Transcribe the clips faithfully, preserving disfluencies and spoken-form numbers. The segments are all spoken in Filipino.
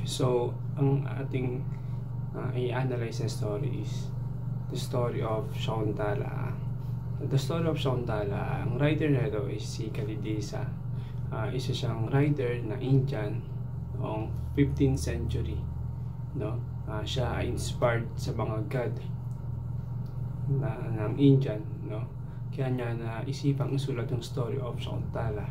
So, ang ating uh, i-analyze na story is the story of Shakuntala. The story of Shakuntala, ang writer na ito is si Kalidasa. Uh, isa siyang writer na Indian noong fifteenth century. No? Uh, siya ay inspired sa mga god na, ng Indian. No? Kaya niya naisipang isulat yung story of Shakuntala.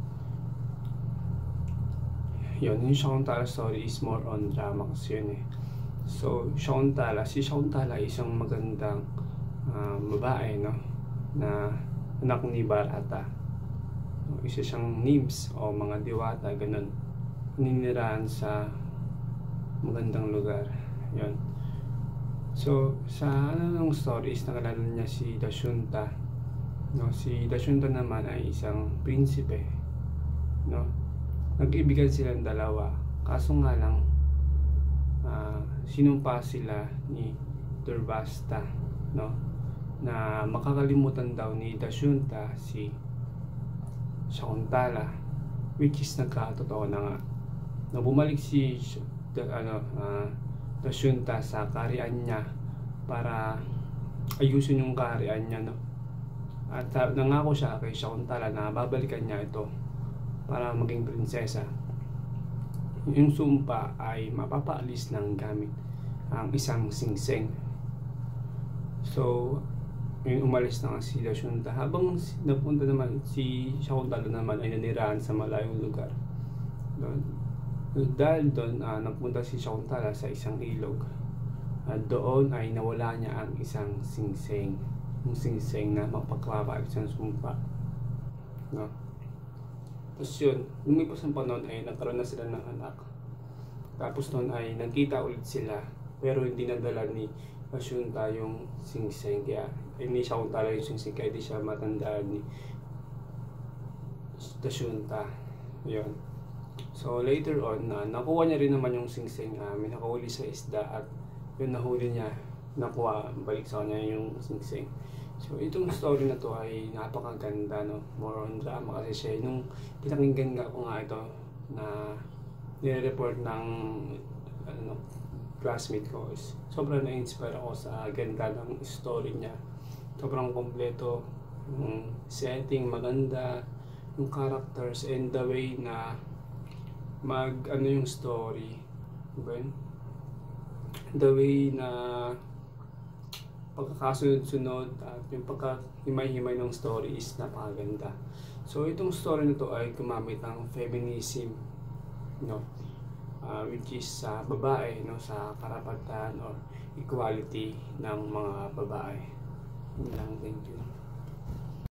Yun, yung Shakuntala story is more on drama kasi yun eh. So, Shakuntala, si Shakuntala ay isang magandang uh, babae, no? Na anak ni Bharata. Isa siyang nymphs o mga diwata, ganun. Ninirahan sa magandang lugar. Yun. So, sa ano ng story is nakalala niya si Dushyanta. No? Si Dushyanta naman ay isang prinsipe. No? Nag-ibigan silang dalawa. Kaso nga lang, uh, sinumpa sila ni Durvasta, no? Na makakalimutan daw ni Dushyanta si Shakuntala, which is nagkatotoo na nga. Na bumalik si the, ano, uh, Dushyanta sa kaharian niya para ayusin yung kaharian niya, no? At uh, nangako siya kay Shakuntala na babalikan niya ito para maging prinsesa. Yung sumpa ay mapapaalis ng gamit ang isang singsing. So, yung umalis na si Dushyanta, habang napunta naman si Shakuntala naman ay nanirahan sa malayong lugar. Doon, dahil doon, uh, napunta si Shakuntala sa isang ilog. At doon ay nawala niya ang isang singsing. Yung singsing na mapagpapaalis ng sumpa. No? Tapos yun, lumipas ang panahon ay nagkaroon na sila ng anak. Tapos noon ay nagkita ulit sila, pero hindi nadala ni Dushyanta yung singsing. Kaya hindi siya kung tala yung singsing, kaya hindi siya matandaan ni Dushyanta. Yun. So later on, uh, nakuha niya rin naman yung singsing. Uh, may nakahuli sa isda at yun nahuli niya, nakuha, balik sa kanya yung singsing. So itong story na to ay napakaganda, no? More on drama kasi siya nung pinakinggan nga ko nga ito na nire-report ng ano, classmate ko is sobrang na-inspire ako sa ganda ng story niya. Sobrang kompleto, yung setting maganda, yung characters and the way na mag ano yung story, diba? The way na pagkakasunod-sunod at yung pagkahimay-himay ng story is napakaganda. So itong story na to ay gumamit ng feminism, no? Uh, which is sa uh, babae, no? Sa karapatan or equality ng mga babae. Yun lang, thank you.